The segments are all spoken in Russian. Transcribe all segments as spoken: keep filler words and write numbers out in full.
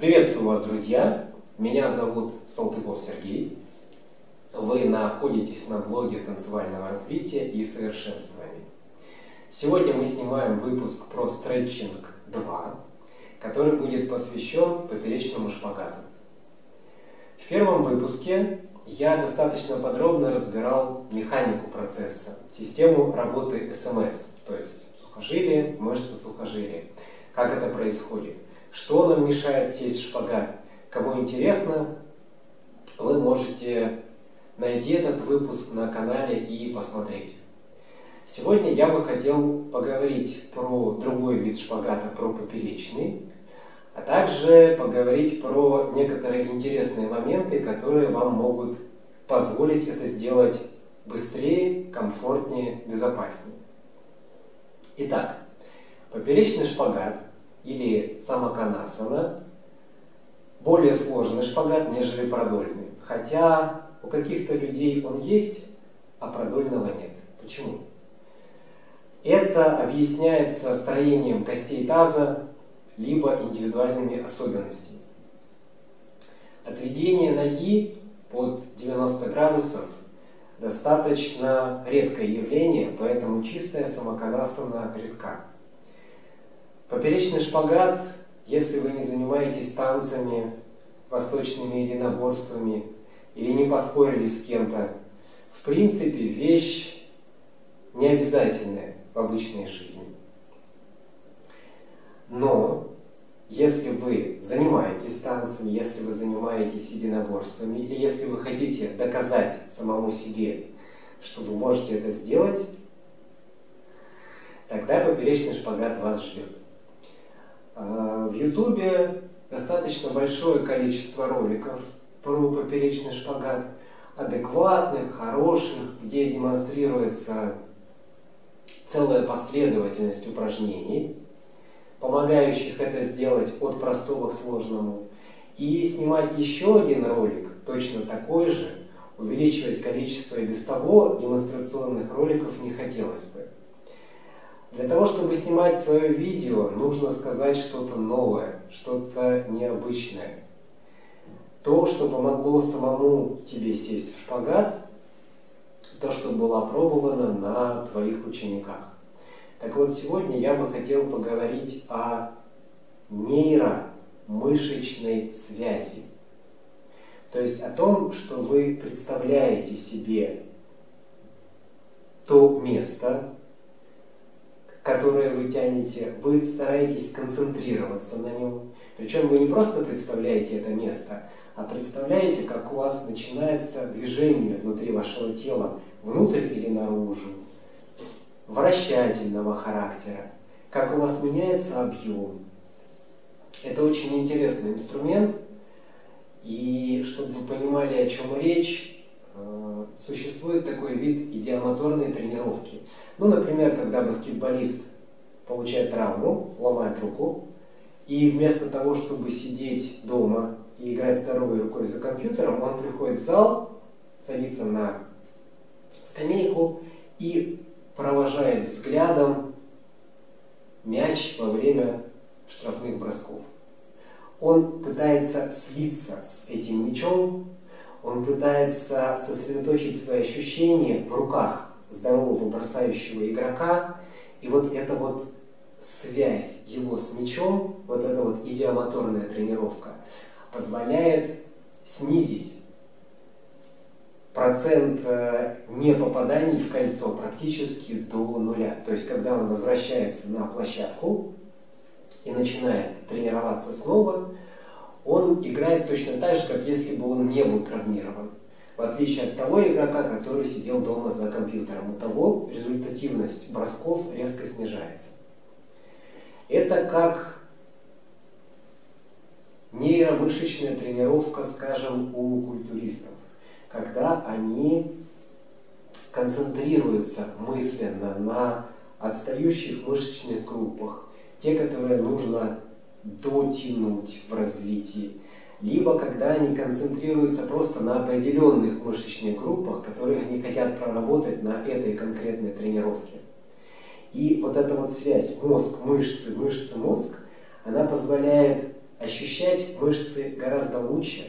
Приветствую вас, друзья! Меня зовут Салтыков Сергей. Вы находитесь на блоге танцевального развития и совершенствования. Сегодня мы снимаем выпуск про стретчинг два, который будет посвящен поперечному шпагату. В первом выпуске я достаточно подробно разбирал механику процесса, систему работы эс эм эс, то есть сухожилие, мышцы сухожилия, как это происходит. Что нам мешает сесть в шпагат? Кому интересно, вы можете найти этот выпуск на канале и посмотреть. Сегодня я бы хотел поговорить про другой вид шпагата, про поперечный, а также поговорить про некоторые интересные моменты, которые вам могут позволить это сделать быстрее, комфортнее, безопаснее. Итак, поперечный шпагат или самоканасана более сложный шпагат, нежели продольный. Хотя у каких-то людей он есть, а продольного нет. Почему? Это объясняется строением костей таза, либо индивидуальными особенностями. Отведение ноги под девяносто градусов достаточно редкое явление, поэтому чистая самоканасана редка. Поперечный шпагат, если вы не занимаетесь танцами, восточными единоборствами или не поспорили с кем-то, в принципе, вещь необязательная в обычной жизни. Но если вы занимаетесь танцами, если вы занимаетесь единоборствами, или если вы хотите доказать самому себе, что вы можете это сделать, тогда поперечный шпагат вас ждет. В ютубе достаточно большое количество роликов про поперечный шпагат, адекватных, хороших, где демонстрируется целая последовательность упражнений, помогающих это сделать от простого к сложному. И снимать еще один ролик, точно такой же, увеличивать количество и без того демонстрационных роликов не хотелось бы. Для того, чтобы снимать свое видео, нужно сказать что-то новое, что-то необычное. То, что помогло самому тебе сесть в шпагат, то, что было опробовано на твоих учениках. Так вот, сегодня я бы хотел поговорить о нейромышечной связи. То есть о том, что вы представляете себе то место, которое вы тянете, вы стараетесь концентрироваться на нем. Причем вы не просто представляете это место, а представляете, как у вас начинается движение внутри вашего тела, внутрь или наружу, вращательного характера, как у вас меняется объем. Это очень интересный инструмент, и чтобы вы понимали, о чем речь, существует такой вид идиомоторной тренировки. Ну, например, когда баскетболист получает травму, ломает руку, и вместо того, чтобы сидеть дома и играть здоровой рукой за компьютером, он приходит в зал, садится на скамейку и провожает взглядом мяч во время штрафных бросков. Он пытается слиться с этим мячом, он пытается сосредоточить свои ощущения в руках здорового бросающего игрока, и вот эта вот связь его с мячом, вот эта вот идиомоторная тренировка, позволяет снизить процент непопаданий в кольцо практически до нуля. То есть, когда он возвращается на площадку и начинает тренироваться снова, он играет точно так же, как если бы он не был травмирован. В отличие от того игрока, который сидел дома за компьютером. У того результативность бросков резко снижается. Это как нейромышечная тренировка, скажем, у культуристов, когда они концентрируются мысленно на отстающих мышечных группах, те, которые нужно дотянуть в развитии, либо когда они концентрируются просто на определенных мышечных группах, которые они хотят проработать на этой конкретной тренировке. И вот эта вот связь мозг-мышцы, мышцы-мозг, она позволяет ощущать мышцы гораздо лучше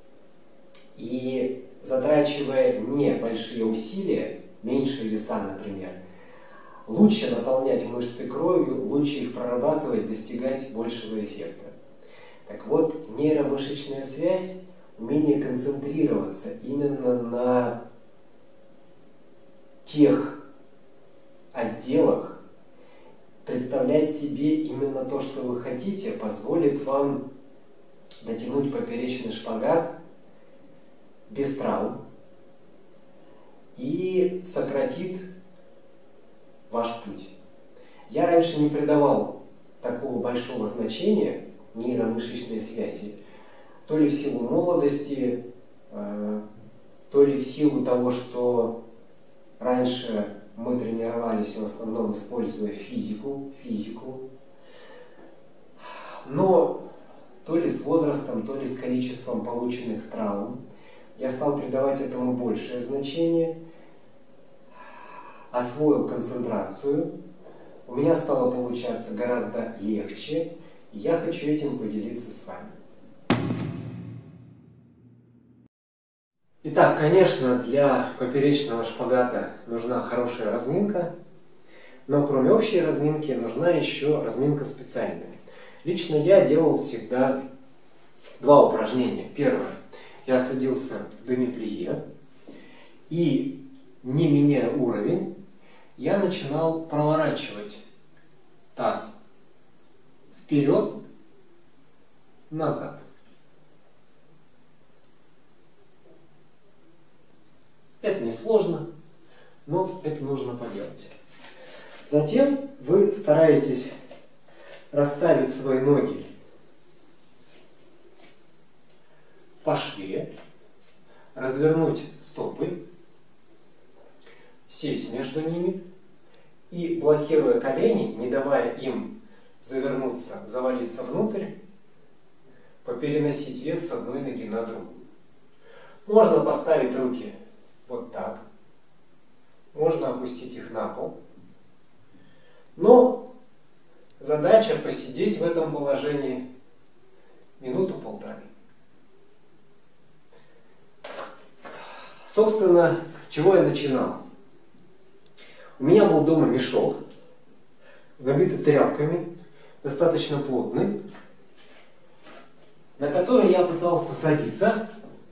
и затрачивая небольшие усилия, меньшие веса, например, лучше наполнять мышцы кровью, лучше их прорабатывать, достигать большего эффекта. Так вот, нейромышечная связь, умение концентрироваться именно на тех отделах, представлять себе именно то, что вы хотите, позволит вам дотянуть поперечный шпагат без травм и сократит ваш путь. Я раньше не придавал такого большого значения нейромышечной связи, то ли в силу молодости, то ли в силу того, что раньше мы тренировались в основном используя физику, физику. Но то ли с возрастом, то ли с количеством полученных травм я стал придавать этому большее значение, освоил концентрацию, у меня стало получаться гораздо легче, и я хочу этим поделиться с вами. Итак, конечно, для поперечного шпагата нужна хорошая разминка, но кроме общей разминки нужна еще разминка специальная. Лично я делал всегда два упражнения. Первое. Я садился в деми-плие и, не меняя уровень, я начинал проворачивать таз вперед, назад. Это несложно, но это нужно поделать. Затем вы стараетесь расставить свои ноги пошире, развернуть стопы, сесть между ними и, блокируя колени, не давая им завернуться, завалиться внутрь, попереносить вес с одной ноги на другую. Можно поставить руки вот так. Можно опустить их на пол. Но задача посидеть в этом положении минуту-полторы. Собственно, с чего я начинал? У меня был дома мешок, набитый тряпками, достаточно плотный, на который я пытался садиться,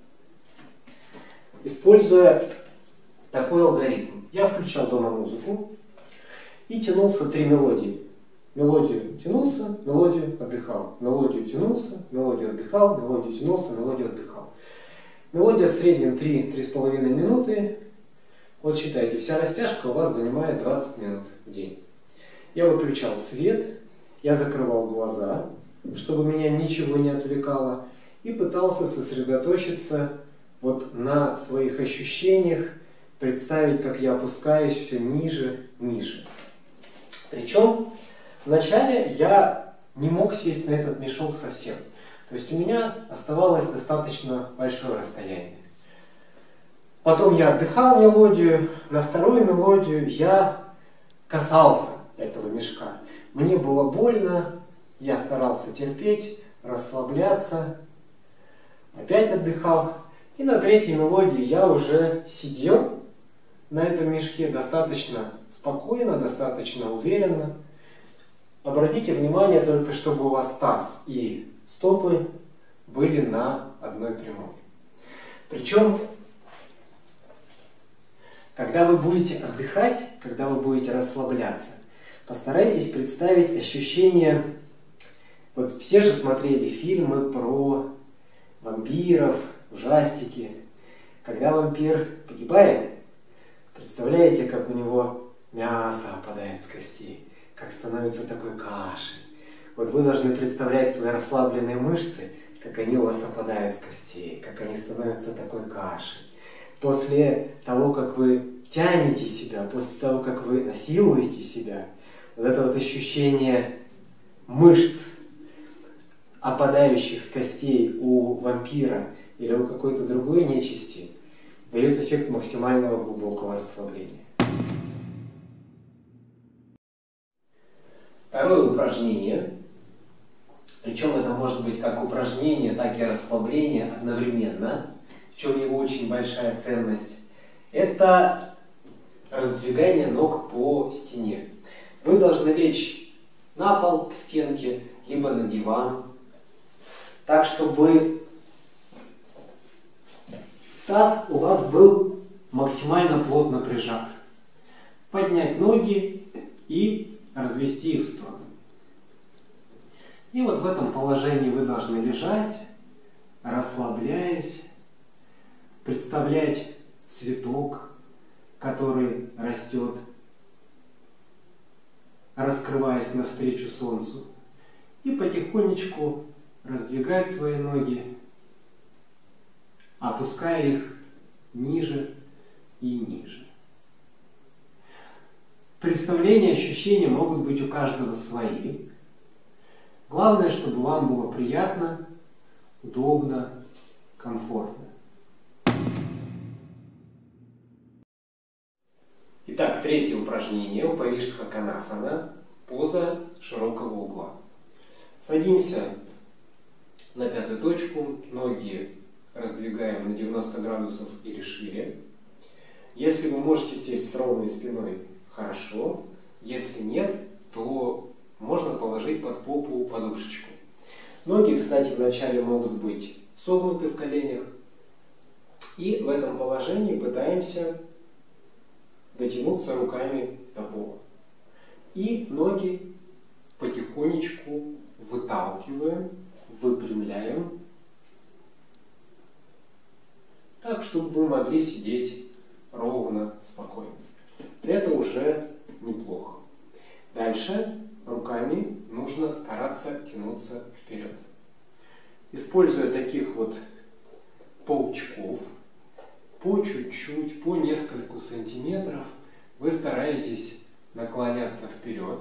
используя такой алгоритм. Я включал дома музыку и тянулся три мелодии. Мелодию тянулся, мелодию отдыхал. Мелодию тянулся, мелодию отдыхал, мелодию тянулся, мелодию отдыхал. Мелодия в среднем три-три с половиной минуты. Вот считайте, вся растяжка у вас занимает двадцать минут в день. Я выключал свет, я закрывал глаза, чтобы меня ничего не отвлекало, и пытался сосредоточиться вот на своих ощущениях, представить, как я опускаюсь все ниже, ниже. Причем вначале я не мог сесть на этот мешок совсем. То есть у меня оставалось достаточно большое расстояние. Потом я отдыхал мелодию, на вторую мелодию я касался этого мешка. Мне было больно, я старался терпеть, расслабляться, опять отдыхал. И на третьей мелодии я уже сидел на этом мешке достаточно спокойно, достаточно уверенно. Обратите внимание только, чтобы у вас таз и стопы были на одной прямой. Причем, когда вы будете отдыхать, когда вы будете расслабляться, постарайтесь представить ощущение. Вот все же смотрели фильмы про вампиров, ужастики. Когда вампир погибает, представляете, как у него мясо опадает с костей, как становится такой кашей. Вот вы должны представлять свои расслабленные мышцы, как они у вас опадают с костей, как они становятся такой кашей. После того, как вы тянете себя, после того, как вы насилуете себя, вот это вот ощущение мышц, опадающих с костей у вампира или у какой-то другой нечисти, дает эффект максимального глубокого расслабления. Второе упражнение Причем это может быть как упражнение, так и расслабление одновременно, в чем его очень большая ценность. Это раздвигание ног по стене. Вы должны лечь на пол, к стенке, либо на диван, так, чтобы таз у вас был максимально плотно прижат. Поднять ноги и развести их в сторону. И вот в этом положении вы должны лежать, расслабляясь, представлять цветок, который растет, раскрываясь навстречу солнцу, и потихонечку раздвигать свои ноги, опуская их ниже и ниже. Представления, ощущения могут быть у каждого свои. Главное, чтобы вам было приятно, удобно, комфортно. Итак, третье упражнение, Упавиштха-конасана, поза широкого угла. Садимся на пятую точку, ноги раздвигаем на девяносто градусов или шире. Если вы можете сесть с ровной спиной, хорошо. Если нет, то можно положить под попу подушечку. Ноги, кстати, вначале могут быть согнуты в коленях. И в этом положении пытаемся дотянуться руками до пола. И ноги потихонечку выталкиваем, выпрямляем, так, чтобы вы могли сидеть ровно, спокойно. Это уже неплохо. Дальше руками нужно стараться тянуться вперед. Используя таких вот паучков, по чуть-чуть, по нескольку сантиметров, вы стараетесь наклоняться вперед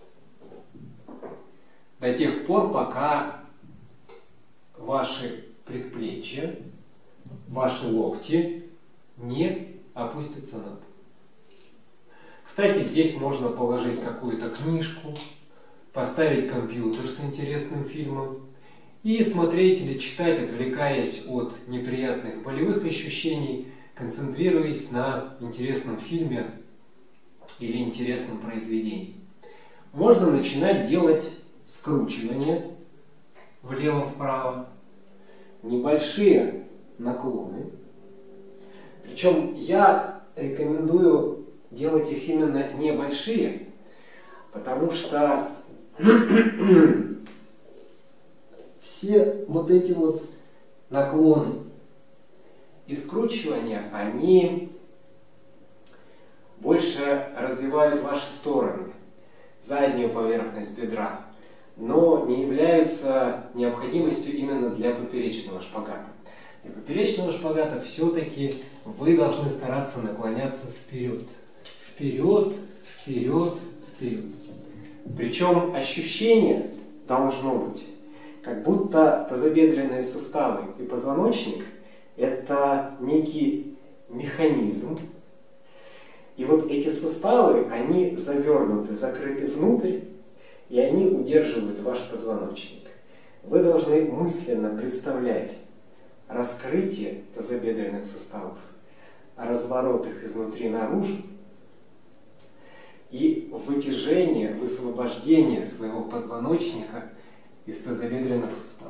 до тех пор, пока ваши предплечья, ваши локти не опустятся на пол. Кстати, здесь можно положить какую-то книжку, поставить компьютер с интересным фильмом и смотреть или читать, отвлекаясь от неприятных болевых ощущений, концентрируясь на интересном фильме или интересном произведении. Можно начинать делать скручивание влево-вправо, небольшие наклоны. Причем я рекомендую делать их именно небольшие, потому что все вот эти вот наклоны и скручивания, они больше развивают ваши стороны, заднюю поверхность бедра, но не являются необходимостью именно для поперечного шпагата. Для поперечного шпагата все-таки вы должны стараться наклоняться вперед. Вперед, вперед, вперед. Причем ощущение должно быть, как будто тазобедренные суставы и позвоночник – это некий механизм. И вот эти суставы, они завернуты, закрыты внутрь, и они удерживают ваш позвоночник. Вы должны мысленно представлять раскрытие тазобедренных суставов, разворот их изнутри наружу и вытяжение, высвобождение своего позвоночника из тазобедренных суставов.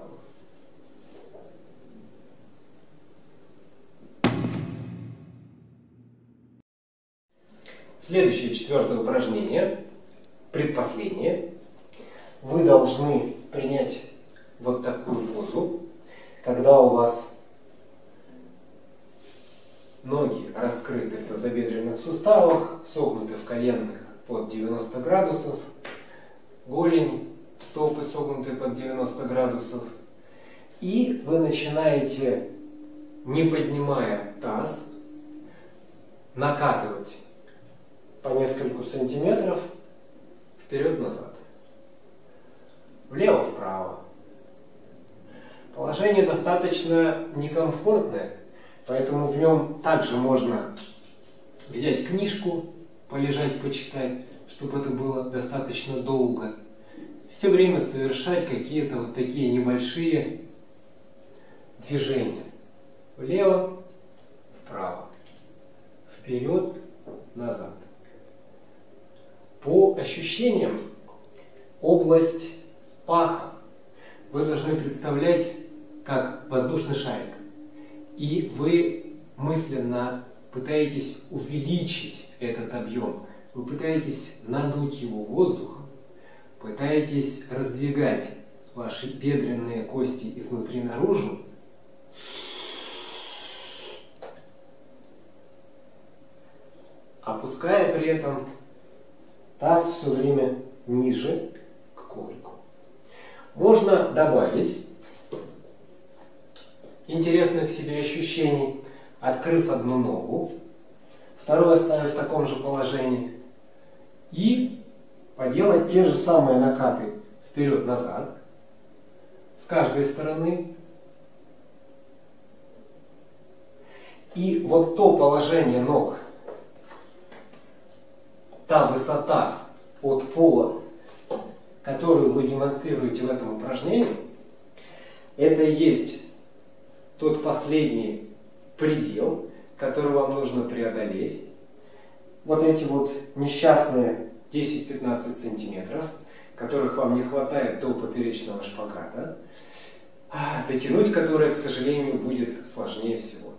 Следующее, четвертое упражнение, предпоследнее. Вы должны принять вот такую позу, когда у вас ноги раскрыты в тазобедренных суставах, согнуты в коленных под девяносто градусов, голень, стопы согнуты под девяносто градусов. И вы начинаете, не поднимая таз, накатывать по нескольку сантиметров вперед-назад, влево-вправо. Положение достаточно некомфортное, поэтому в нем также можно взять книжку, полежать, почитать, чтобы это было достаточно долго. все время совершать какие-то вот такие небольшие движения. Влево, вправо, вперед, назад. По ощущениям, область паха вы должны представлять как воздушный шарик. И вы мысленно пытаетесь увеличить этот объем. Вы пытаетесь надуть его воздухом, пытаетесь раздвигать ваши бедренные кости изнутри наружу. Опуская при этом таз все время ниже к коврику. Можно добавить интересных себе ощущений, открыв одну ногу, вторую оставив в таком же положении, и поделать те же самые накаты вперед-назад с каждой стороны. И вот то положение ног, та высота от пола, которую вы демонстрируете в этом упражнении, это и есть тот последний предел, который вам нужно преодолеть. Вот эти вот несчастные десять-пятнадцать сантиметров, которых вам не хватает до поперечного шпагата, дотянуть которые, к сожалению, будет сложнее всего.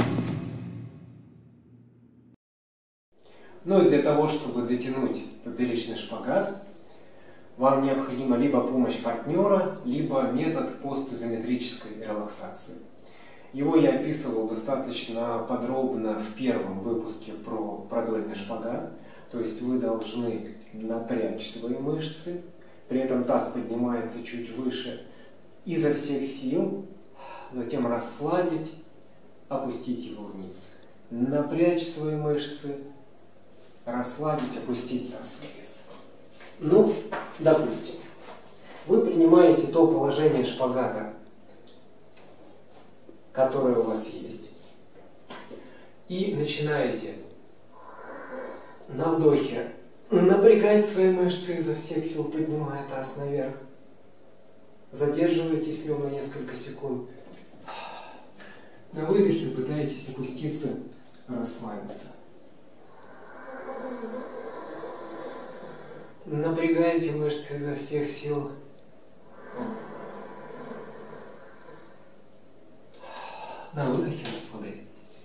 Ну и для того, чтобы дотянуть поперечный шпагат, вам необходима либо помощь партнера, либо метод постизометрической релаксации. Его я описывал достаточно подробно в первом выпуске про продольный шпагат. То есть вы должны напрячь свои мышцы, при этом таз поднимается чуть выше, изо всех сил, затем расслабить, опустить его вниз. Напрячь свои мышцы, расслабить, опустить таз вниз. Ну, допустим, вы принимаете то положение шпагата, которое у вас есть, и начинаете на вдохе напрягать свои мышцы изо всех сил, поднимая таз наверх. Задерживаете слюну несколько секунд. На выдохе пытаетесь опуститься, расслабиться. Напрягаете мышцы изо всех сил. На выдохе расслабляетесь.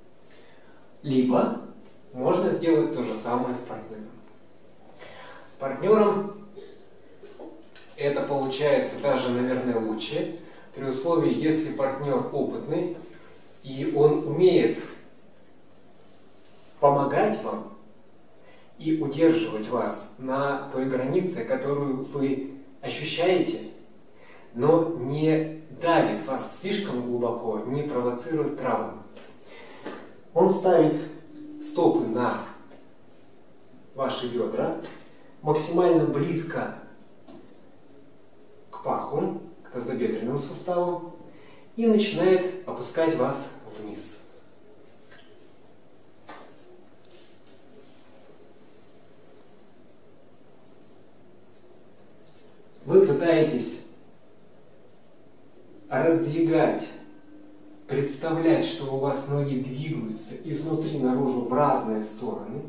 Либо можно сделать то же самое с партнером. С партнером это получается даже, наверное, лучше, при условии, если партнер опытный и он умеет помогать вам и удерживать вас на той границе, которую вы ощущаете, но не давит вас слишком глубоко, не провоцирует травму. Он ставит стопы на ваши бедра, максимально близко к паху, к тазобедренному суставу, и начинает опускать вас вниз. Вы пытаетесь раздвигать, представлять, что у вас ноги двигаются изнутри наружу в разные стороны.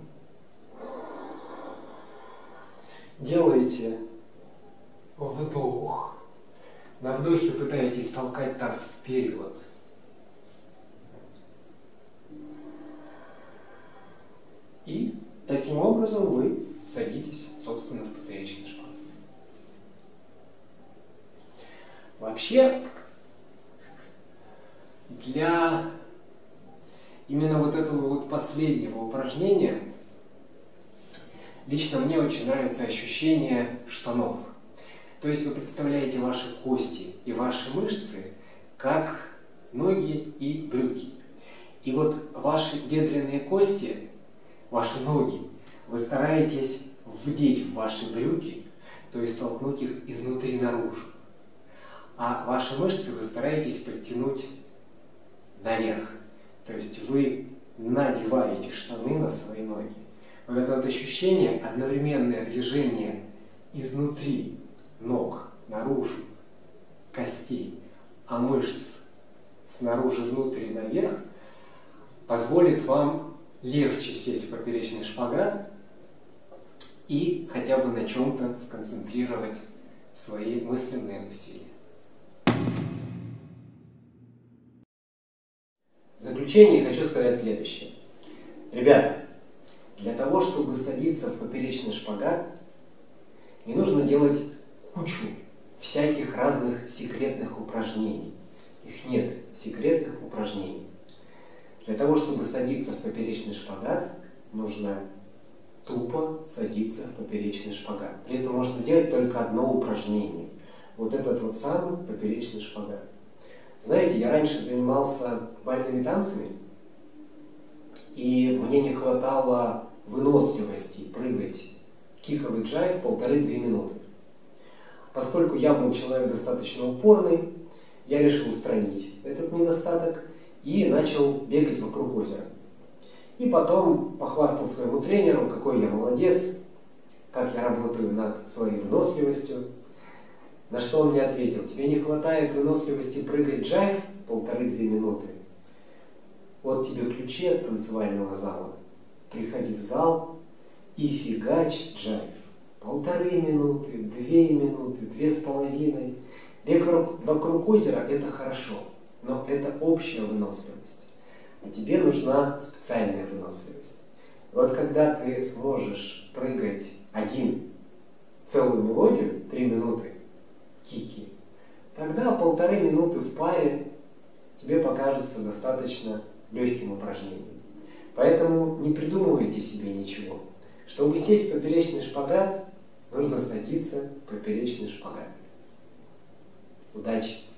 Делаете вдох. На вдохе пытаетесь толкать таз вперед. И таким образом вы садитесь, собственно, в поперечный шпагат. Вообще, для именно вот этого вот последнего упражнения лично мне очень нравится ощущение штанов. То есть вы представляете ваши кости и ваши мышцы как ноги и брюки. И вот ваши бедренные кости, ваши ноги, вы стараетесь вдеть в ваши брюки, то есть толкнуть их изнутри наружу. А ваши мышцы вы стараетесь подтянуть наверх. То есть вы надеваете штаны на свои ноги. Вот это вот ощущение, одновременное движение изнутри ног наружу, костей, а мышц снаружи внутрь и наверх, позволит вам легче сесть в поперечный шпагат и хотя бы на чем-то сконцентрировать свои мысленные усилия. В заключение хочу сказать следующее. Ребята, для того, чтобы садиться в поперечный шпагат, не нужно делать кучу всяких разных секретных упражнений. Их нет, секретных упражнений. Для того, чтобы садиться в поперечный шпагат, нужно тупо садиться в поперечный шпагат. При этом можно делать только одно упражнение. Вот этот вот самый поперечный шпагат. Знаете, я раньше занимался бальными танцами, и мне не хватало выносливости прыгать киковый джайв полторы-две минуты. Поскольку я был человек достаточно упорный, я решил устранить этот недостаток и начал бегать вокруг озера. И потом похвастал своему тренеру, какой я молодец, как я работаю над своей выносливостью. На что он мне ответил: тебе не хватает выносливости прыгать джайв полторы-две минуты. Вот тебе ключи от танцевального зала. Приходи в зал и фигач джайв. Полторы минуты, две минуты, две с половиной. Бег вокруг озера – это хорошо, но это общая выносливость. А тебе нужна специальная выносливость. Вот когда ты сможешь прыгать один целую мелодию, три минуты, кики, тогда полторы минуты в паре тебе покажутся достаточно легким упражнением. Поэтому не придумывайте себе ничего. Чтобы сесть в поперечный шпагат, нужно садиться в поперечный шпагат. Удачи!